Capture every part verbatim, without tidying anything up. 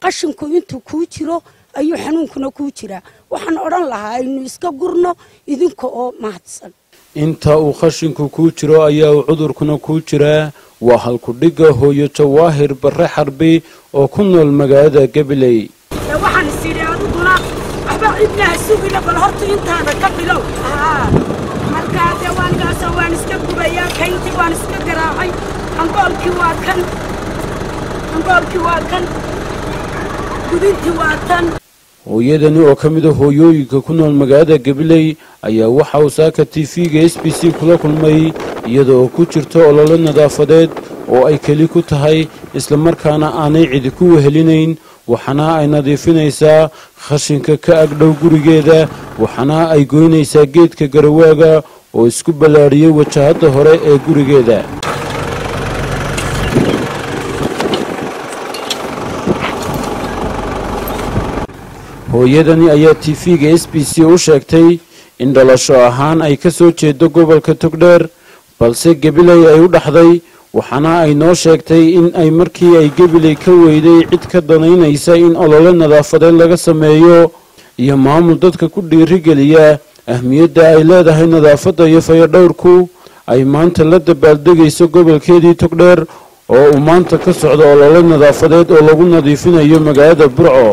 qashinku intuu kuu jiro ayuu xanuunkuna kuu jiraa waxaan oran lahaa inuu iska gurno idinka oo mahadsan inta uu qashinku kuu jiro ayaa uu cudurkuna kuu jiraa waa halku dhiga hooyo Jawaahir Barre Xarbi oo ku nool magaalada Gabiley waxaan siirey aduguna waxba ibnaha sugina bal horta intaada ka bilow markaa deewaankaas waan iska gubayaa kayntii waan iska garaacay angoolkii waa kan angoolkii waa kan gudintii waa tan hooyadani oo ka mid ah hooyooyinka ku nool magaalada Gabiley ayaa waxa uu saaka T V-ga S B C kula kulmay iyadoo ku jirto olole nadaafadeed oo ay kali ku tahay isla markaana aanay cid ku wehelinayn waxana ay nadiifinaysaa khashinka ka agdhow gurigeeda waxana ay goynaysaa geedka garawaaga oo isku balaariyay wajahada hore ee gurigeeda hooyadani ayaa T V-ga S B C u sheegtay in dhalasho ahaan ay ka soo jeedo gobolka Togdheer balse Gabiley ay u dhaxday waxana ay noo sheegtay in ay markii ay Gabiley ka weyday cid ka danaynaysa in olole nadaafadeed laga sameeyo iyo maamul dadka ku dhiirigeliya ahmiyadda ay leedahay nadaafadda iyo fayadhowrku ay maanta la dabaaldegayso gobolkeedii Togdheer oo uu maanta ka socdo olole nadaafadeed oo lagu nadiifinayo magaalada Burco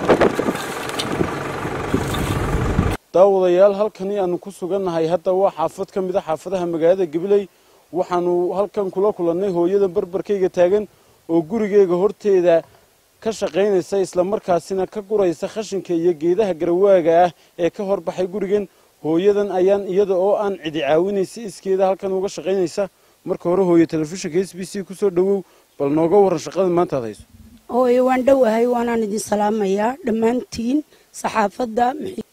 daawadayaal halkani aanu ku sugannahay hadda waa xaafad ka mid ah xaafadaha magaalada Gabiley waxaanu halkan kula kulannay hooyada barbarkayga taagan oo gurigeyga horteeda ka shaqeynaysa isla markaasina ka guraysa khashinka iyo geedaha garawaaga ah ee ka horbaxay gurigan hooyadan ayaan iyada oo aan cidi caawinaysa iskeeda halkan uga shaqeynaysa marka hore hooyo telefishinka S B C ku soo dhawow bal nooga waran shaqada maanta aad hayso hooyo waan dhawahay waanaan idin salaamayaa dhammaantiin saxaafadda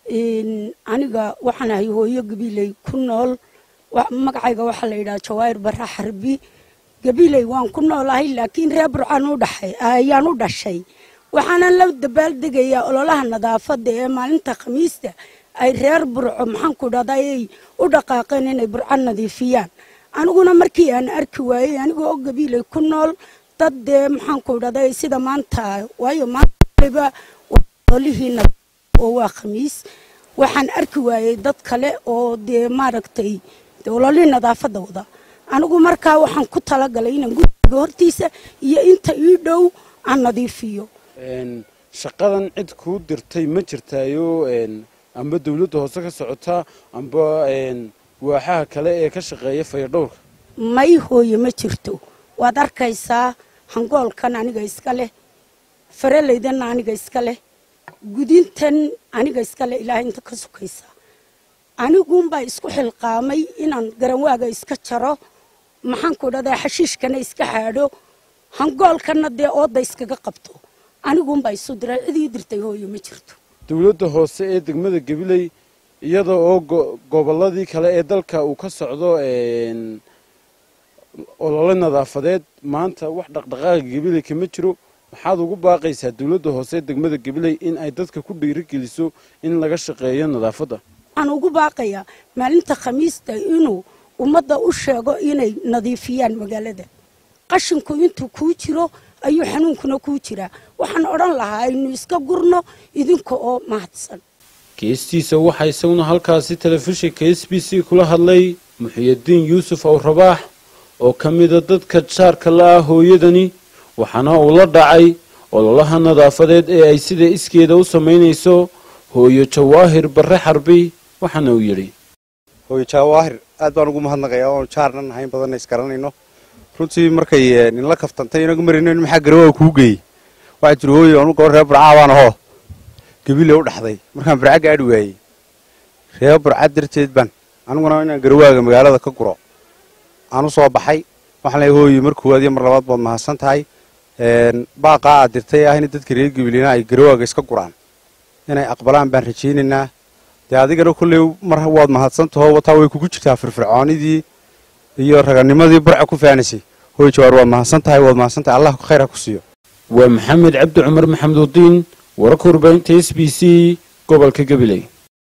aniga waxaan ahay hooyo Gabiley ku nool magacayga waxa la yiraahdaa Jawaahir Barre Xarbi Gabiley waan ku noolahay laakiin reer Burcaan u dhaxay ayaan u dhashay waxaan la dabaaldegayaa ololaha nadaafadda ee maalinta Khamiista ay reer Burco maxaan ku dhahday u dhaqaaqeen inay Burcaan nadiifiyaan aniguna markii aan arki waayay anigoo Gabiley ku nool dad maxaan ku dhahday sida maanta waayo maanta ololihiina oo waa Khamiis waxaan arki waayay dad kale oo de maaragtay olole nadaafadda wada anigu markaa waxaan ku tala galay inaan guriga hortiisa iyo inta ii dhow aan nadiifiyo een shaqadan cid ku dirtay ma jirtaayo een amba dawladda hoose ka socota amba een waaxaha kale ee ka shaqeeya fayadhowrka may hooyo ma jirto waad arkaysaa hangoolkan aniga iska leh faraleydana aniga iska leh gudintan aniga iska leh ilaahay inta ka sukaysa anigu baa isku xilqaamay inaan garawaaga iska jaro maxaan ku dhahdaa xashiishkana iska xaadho hangoolkana dee ooda iskaga qabto anigu baa isu diray cidii dirtay hooyo ma jirto dawladda hoose ee degmada Gabiley iyada oo goboladii kale ee dalka uu ka socdo een olole nadaafadeed maanta wax dhaqdhaqaaq Gabiley kama jiro waxaad ugu baaqaysaa dawladda hoose ee degmada Gabiley in ay dadka ku dhiirigeliso in laga shaqeeyo nadaafadda aan ugu baaqayaa maalinta Khamiista inuu ummadda u sheego inay nadiifiyaan magaalada qashinku intuu kuu jiro ayuu xanuunkuna kuu jiraa waxaan oran lahaa inuu iska gurno idinka oo mahadsan geestiisa waxa isaguna halkaasi telefishinka S B C kula hadlay Muxyidiin Yuusuf oo Rabaax oo kamid ah dadka jaarka la ah hooyadani waxana uu la dhacay ololaha nadaafadeed ee ay sida iskeeda u sameynayso hooyo Jawaahir Barre Xarbi waxana uu yiri hooyo Jawaahir aad baan ugu mahadnaqayaa oo jaarnan ahayn badan is garanayno runtii markay in la kaftantay inagu marino in maxaa garawaa ku geey waxa jiro hooyo anu goor reer Burca baan aho Gabiley u dhaxday markaan Burca gaadhi waayay reer Burca darteed ban aniguna inaan garawaaga magaalada ka guro aanu soo baxay waxaan leeyahay hooyo markuu waadiyo mar labaad baad mahadsan tahay een baaqa aad dirtay ah in dadka reer Gabileyna ay garawaaga iska guraan inay aqbalaan baan rajaynaynaa de adigana kullee mar waad mahadsan tahay wata way kugu jirtaa firfircoonidii iyo raganimadii Burca ku faanisay hooyo Jawaahir waad mahadsan tahay waad mahadsan tahay Allah khayr ha ku siiyo waa Maxamed Cabdi Cumar Maxamudiin wararka warbaahinta S B C gobolka Gabiley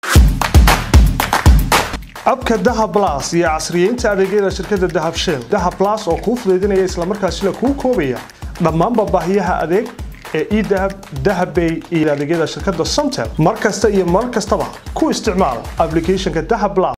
abka Dahab Plus iyo casriyeynta adeegyada shirkadda Dahab Shell Dahab Plus oo kuu fududeynaya isla markaasina kuu koobaya dhammaan baahiyaha adeeg ee idahab dahabbay iyo adeegyada shirkadda Somtel mar kasta iyo mar kastaba ku isticmaal applicationka Dahab Plus